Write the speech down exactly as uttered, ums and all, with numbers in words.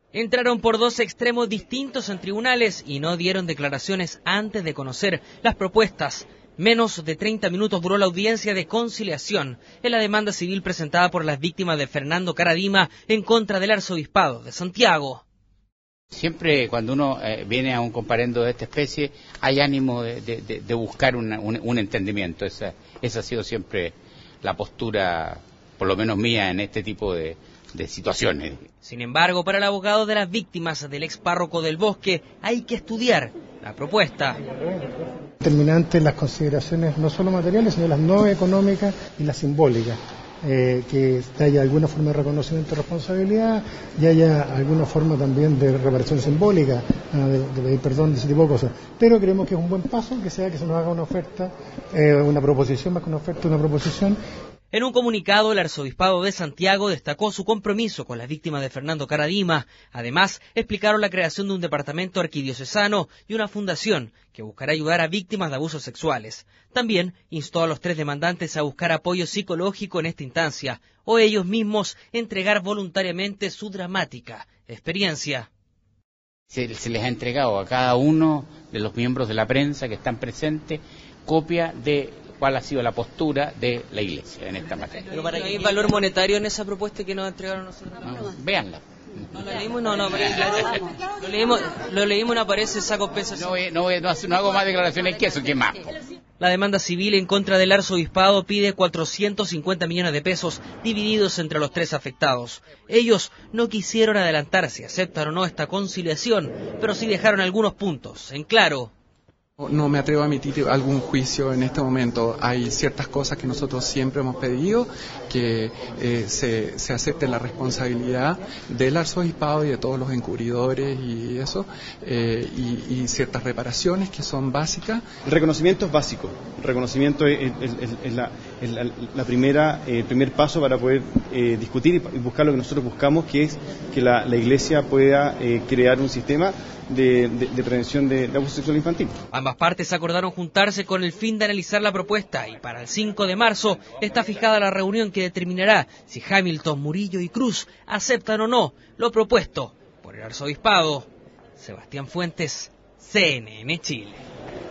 Entraron por dos extremos distintos en tribunales y no dieron declaraciones antes de conocer las propuestas. Menos de treinta minutos duró la audiencia de conciliación en la demanda civil presentada por las víctimas de Fernando Karadima en contra del arzobispado de Santiago. Siempre cuando uno eh, viene a un comparendo de esta especie hay ánimo de, de, de buscar una, un, un entendimiento. Esa, esa ha sido siempre la postura, por lo menos mía, en este tipo de, de situaciones. Sin embargo, para el abogado de las víctimas del ex párroco del Bosque hay que estudiar la propuesta. Determinante las consideraciones no solo materiales, sino las no económicas y las simbólicas. Eh, que haya alguna forma de reconocimiento de responsabilidad y haya alguna forma también de reparación simbólica, de, de pedir perdón, de ese tipo de cosas. Pero creemos que es un buen paso que sea que se nos haga una oferta, eh, una proposición más que una oferta, una proposición. En un comunicado, el arzobispado de Santiago destacó su compromiso con las víctimas de Fernando Karadima. Además, explicaron la creación de un departamento arquidiocesano y una fundación que buscará ayudar a víctimas de abusos sexuales. También instó a los tres demandantes a buscar apoyo psicológico en esta instancia, o ellos mismos entregar voluntariamente su dramática experiencia. Se, se les ha entregado a cada uno de los miembros de la prensa que están presentes copia de cuál ha sido la postura de la Iglesia en esta materia. ¿Pero para qué hay valor monetario en esa propuesta que nos entregaron nosotros? No, véanla. No lo leímos, no, no, pero lo leímos, lo leímos, no aparece saco pesos. No, voy, no, voy, no, no hago más declaraciones que eso, que más. La demanda civil en contra del arzobispado pide cuatrocientos cincuenta millones de pesos divididos entre los tres afectados. Ellos no quisieron adelantar si aceptan o no esta conciliación, pero sí dejaron algunos puntos en claro. No me atrevo a emitir algún juicio en este momento. Hay ciertas cosas que nosotros siempre hemos pedido, que eh, se, se acepte la responsabilidad del arzobispado y de todos los encubridores y eso, eh, y, y ciertas reparaciones que son básicas. El reconocimiento es básico. El reconocimiento es, es, es, es, la, es la, la primera, eh, el primer paso para poder eh, discutir y buscar lo que nosotros buscamos, que es que la, la Iglesia pueda eh, crear un sistema de, de, de prevención de, de abuso sexual infantil. Ambas partes acordaron juntarse con el fin de analizar la propuesta y para el cinco de marzo está fijada la reunión que determinará si Hamilton, Murillo y Cruz aceptan o no lo propuesto por el arzobispado. Sebastián Fuentes, C N N Chile.